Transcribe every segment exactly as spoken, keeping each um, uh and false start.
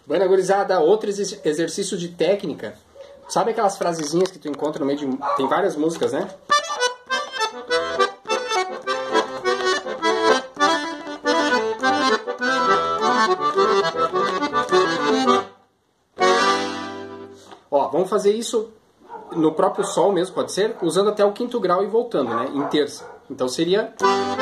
Buena gurizada, outro exer- exercício de técnica. Sabe aquelas frasezinhas que tu encontra no meio de... Tem várias músicas, né? Ó, vamos fazer isso no próprio sol mesmo, pode ser? Usando até o quinto grau e voltando, né? Em terça. Então seria...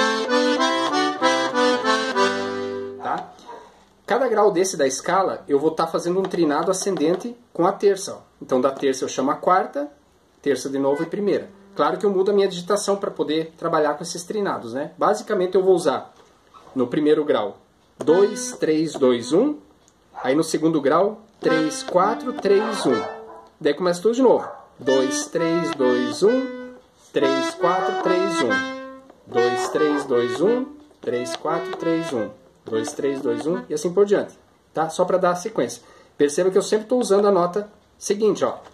Tá? Cada grau desse da escala, eu vou estar fazendo um trinado ascendente com a terça. Ó. Então da terça eu chamo a quarta, terça de novo e primeira. Claro que eu mudo a minha digitação para poder trabalhar com esses trinados, né? Basicamente eu vou usar no primeiro grau dois, três, dois, um. Aí no segundo grau três, quatro, três, um. Daí começa tudo de novo. dois, três, dois, um. três, quatro, três, um. dois, três, dois, um. três, quatro, três, um. dois, três, dois, um. E assim por diante. Tá? Só para dar a sequência. Perceba que eu sempre estou usando a nota seguinte, ó.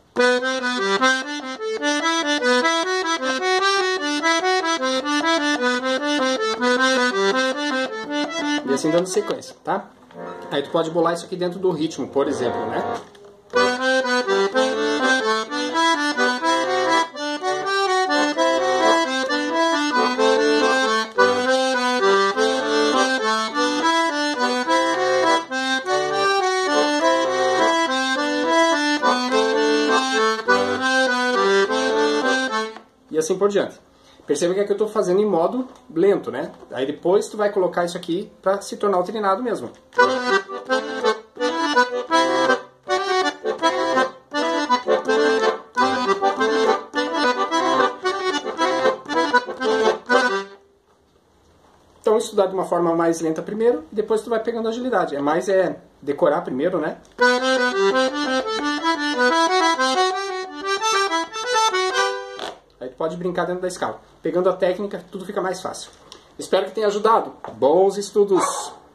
E assim dando sequência, tá? Aí tu pode bolar isso aqui dentro do ritmo, por exemplo, né? E assim por diante. Perceba que aqui eu estou fazendo em modo lento, né? Aí depois tu vai colocar isso aqui para se tornar o trinado mesmo. Então estudar de uma forma mais lenta primeiro, e depois tu vai pegando agilidade. É mais é decorar primeiro, né? Aí tu pode brincar dentro da escala. Pegando a técnica, tudo fica mais fácil. Espero que tenha ajudado. Bons estudos!